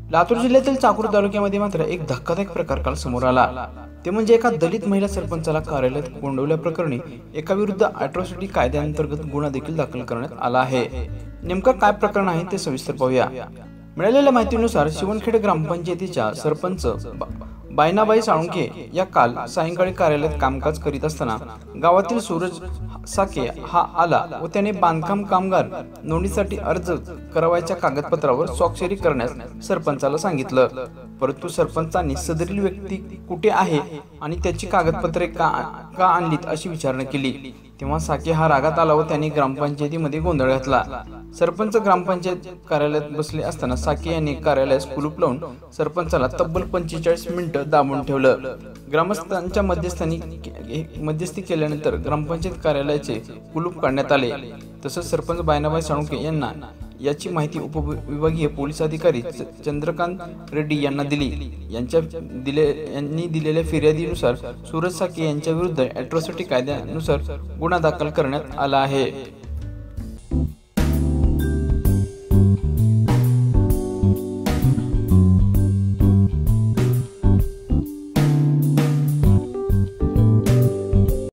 लातूर जिल्ह्यातील चाकूर तालुक्यामध्ये मात्र एक धक्कादायक प्रकार काल समोर आला। ते म्हणजे एका दलित महिला सरपंचाला कार्यालयात कोंडवल्याप्रकरणी एका विरुद्ध अॅट्रॉसिटी कायद्याअंतर्गत गुन्हा देखील दाखल करण्यात आला आहे। नेमकं काय प्रकरण आहे ते सविस्तर पाहूया। मिळालेल्या माहितीनुसार शिवणखेड ग्रामपंचायतीच्या सरपंच बायनाबाई साळुंखे या काल सायंकाळी कार्यालयात कामकाज करीत असताना गावातील सूरज साके हा आला व त्याने बांधकाम कामगार नोंदणीसाठी अर्ज करावयाच्या कागदपत्रावर स्वाक्षरी करण्यास सरपंचाला सांगितलं। परंतु सरपंचांनी सदरील व्यक्ती कुठे आहे आणि त्याची कागदपत्रे का आणलीत अशी विचारणा केली। तेव्हा साके हा रागात आला व त्यांनी ग्रामपंचायतीमध्ये गोंधळ घातला। सरपंच ग्रामपंचायत कार्यालयात बसले असताना साके यांनी कार्यालयास कुलूप लावून सरपंचाला तब्बल 45 मिनिटं दाबून ठेवलं। ग्रामस्थांच्या मध्यस्थी केल्यानंतर ग्रामपंचायत कार्यालयाचे कुलूप काढण्यात आले। तसंच सरपंच बायनाबाई साळुंखे यांना याची माहिती उपविभागीय पोलीस अधिकारी चंद्रकांत रेड्डी यांना दिली। यांनी दिलेल्या फिर्यादीनुसार सूरज साके यांच्या विरुद्ध अॅट्रॉसिटी कायद्यानुसार गुन्हा दाखल करण्यात आला आहे।